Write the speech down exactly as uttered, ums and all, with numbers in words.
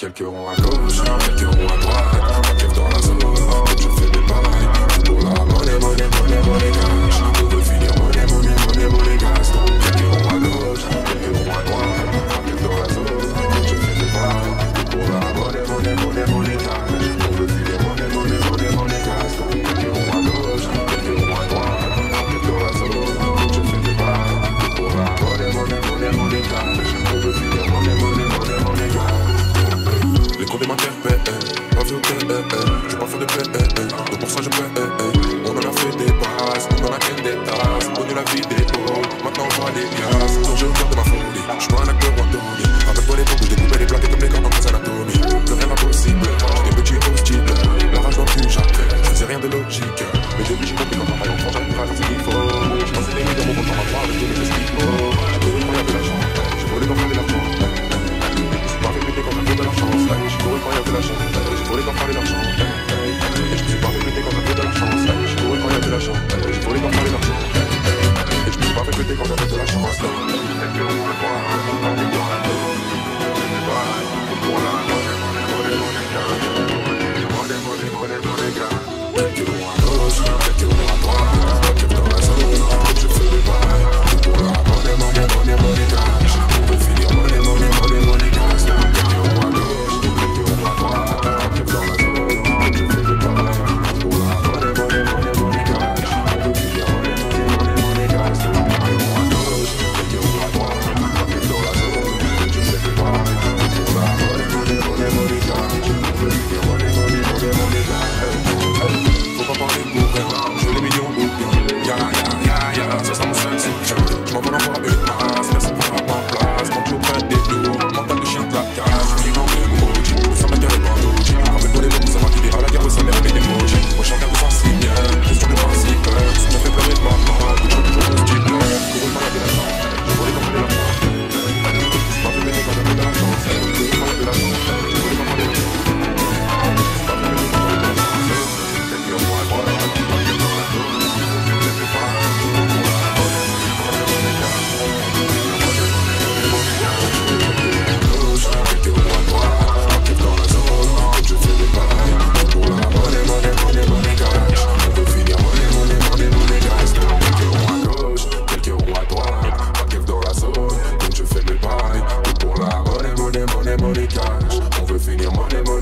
quelques ronds à gauche, quelques ronds à droite, un keuf dans la zone, je fais des bails, tout pour la monnaie, monnaie, monnaie, monnaie cash. On veut finir monnaie, monnaie, monnaie, monnaie cash. Quelques ronds à gauche, quelques ronds à droite, un keuf dans la zone, je fais des bails, tout pour la monnaie, monnaie, monnaie, monnaie cash. On veut finir monnaie, monnaie, monnaie, monnaie cash. Quelques ronds à gauche, quelques ronds à droite, un keuf dans la zone, je fais des bails, tout pour la monnaie, monnaie, monnaie, monnaie cash. On veut finir monnaie, monnaie, monnaie, monnaie cash. Les condés m'interpellent, pas vu au tel, j'ai pas fait de paix, donc pour ça je paie. On en a fait des passes, on en a qu'un des tasses, on connu la vidéo, maintenant on voit les glaces. Donc j'ai au cœur de ma folie, je suis pas un acteur endormi. Rappelle-toi les temps où je découpais les plaquettes comme les cordes en phase anatomie. Le rêve impossible, j'ai des petits hostiles, la rage dans le cul j'appelle, je faisais rien de logique. Mais depuis j'ai compris quand on travaille en France, j'arrive à faire ce qu'il faut. J'ai passé des nuits dans mon compte en rapport avec tous les gestes qu'il faut. J'ai couru quand y'a de l'argent, j'ai volé quand fallait l'argent. J'ai pas répété quand t'as fait de la chance, j'ai couru quand y'a de l'argent, j'ai volé quand fallait l'argent. Et je me suis pas répété quand t'as fait de la chance, j'ai couru quand y'a de l'argent, j'ai volé quand fallait l'argent. Et je me suis pas répété quand t'as fait de la chance. Quelques ronds à droite, un peu dans la zone, je fais des bails, pour la monnaie, monnaie, monnaie, monnaie, monnaie, monnaie, monnaie, monnaie, monnaie. Quelques ronds à gauche, quelques ronds à droite, un keuf dans la zone, je fais des bails, pour la monnaie, monnaie, monnaie, monnaie, cash. On veut finir monnaie, monnaie, monnaie, monnaie, cash. Quelques ronds à gauche, quelques ronds à droite, un keuf dans la zone, je fais des bails, pour la monnaie, monnaie, monnaie, monnaie, cash. On veut finir monnaie, monnaie, monnaie, monnaie, cash. Quelques ronds à gauche, quelques ronds à droite, un keuf dans la zone, je fais des bails, pour la monnaie, monnaie, monnaie, monnaie, cash. On veut finir monnaie, monnaie, monnaie, monnaie, cash. Faut pas parler pour rien, je veux les millions ou bien. Ya ya ya ya, ça sera mon seul soutien. Je m'envole encore une masse, merci pour la ma place. Quand tu prends des lourds, mental de chien de la cage. Je vis dans des mots, nous sommes la guerre et pas l'outil. Rappelle-toi les mots, c'est moi qui dis à la guerre, ça mère des mots. Au champ de sensible, question de principe. Ça me fait pleurer de ma maman, je suis toujours hostile. Je roule pas la de la chance, je volais quand fallait l'argent. Je suis pas fait péter quand j'avais de la chance, je roule pas la de la chance, je volais quand fallait l'argent. On veut finir monnaie, monnaie.